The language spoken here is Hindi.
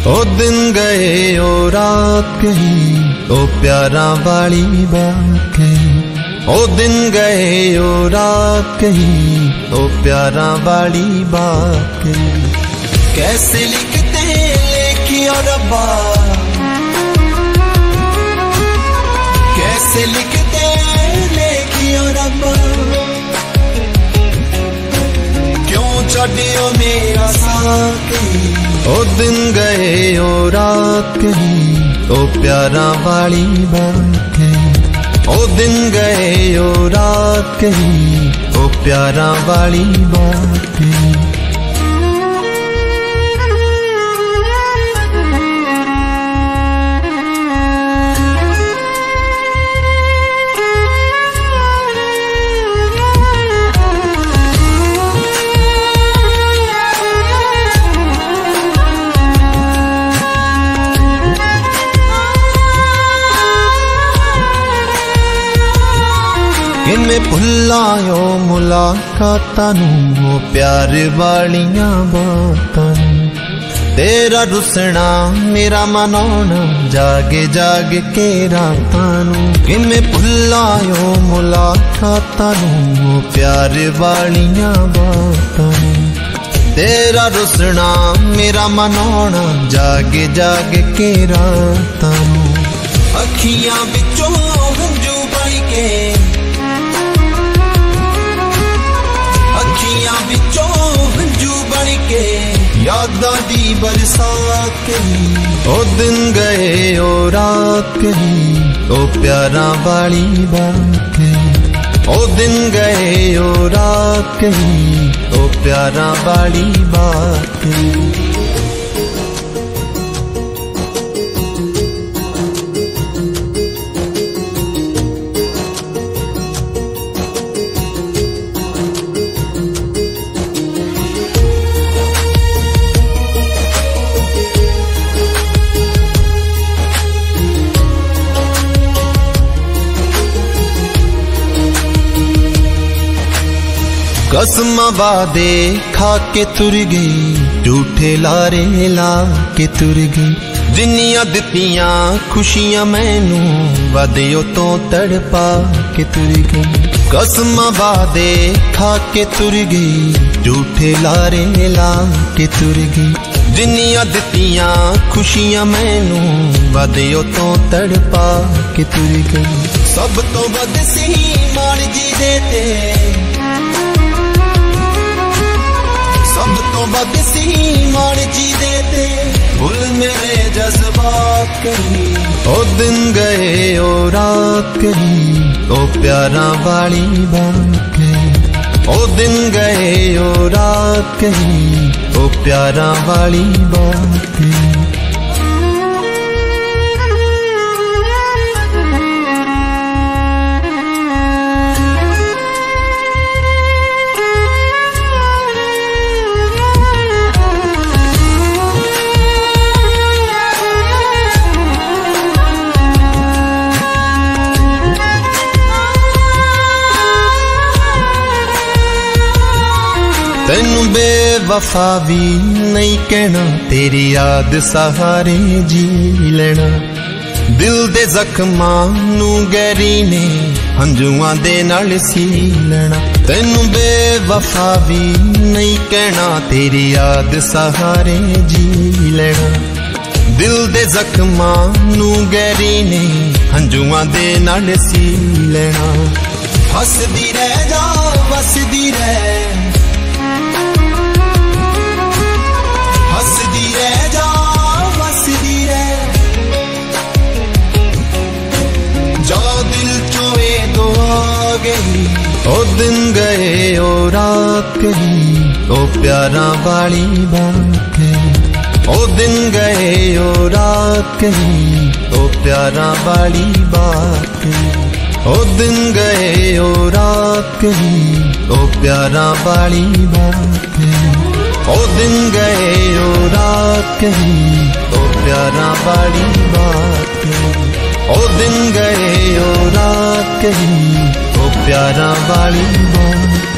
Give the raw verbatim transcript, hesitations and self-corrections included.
ओ दिन गए ओ रात गई, ओ प्यारा वाली बात कही। ओ दिन गए ओ रात गई, ओ प्यारा वाली बात कही। कैसे लिखते लेखियो रब्बा, कैसे लिखते लेखियो रब्बा, क्यों छड्डियो मेरा साथ। ओ दिन गए ओ रात गई, ओ प्यारा वाली बात कही। ओ दिन गए ओ रात गई, ओ प्यारा वाली बात कही। मैं भुलायो मुलाकातां नूं, प्यार वालियां बातां नूं। तेरा रुसना मेरा मनाना, जागे जागे के रातां नूं। कि मैं भुलायो मुलाकातां नूं, प्यार वालियां बातां नूं। तेरा रुसना मेरा मनाना, जागे जागे के रातां नूं। अखियां विचों हंजू बह के, हंजू बन के यादां दी बरसात कही। ओ दिन गए ओ रात गई, ओ प्यारा वाली बात कही। ओ दिन गए ओ रात गई, ओ प्यारा वाली बात कही। कसम वादे खा के तुर गई, झूठे लारे ला के तुर गई। जिन्नियां दित्तियां खुशियां मैनू, वादियों तो तड़पा के तुर गई। कसम वादे खा के तुर गई, झूठे लारे ला के तुर गई। जिन्नियां दित्तियां खुशियां मैनू, वादियों तो तड़पा के तुर गई। सब तो वध सी मान जी देते, सब तो बद सी मान जी देते, भूल मेरे जज्बात कही। ओ दिन गए ओ रात गई, ओ प्यारा वाली बात कही। ओ दिन गए ओ रात गई, ओ प्यारा वाली बात कही। तेनू बेवफा भी नहीं कहना, तेरी याद सहारे जी लेना। दिल दे जख्मां नू गहरी ने, हंजुआं दे नाल सी लेना। तेनू बेवफा भी नहीं कहना, तेरी याद सहारे जी लेना। दिल दे जख्मां नू गहरी ने, हंजुआं दे नाल सी लेना। हसदी रह जा वसदी रह, हसदी रह जा वसदी रह, जा दिल चोए तो आ गई। ओ दिन गए ओ रात गई, ओ प्यारा वाली बात कही। ओ दिन गए ओ रात गई, ओ प्यारा वाली बात कही। ओ दिन गए ओ रात गई, ओ प्यारा वाली बात कही। ओ दिन गए ओ रात गई, ओ प्यारा वाली बात कही। ओ दिन गए ओ रात गई, ओ प्यारा वाली बात।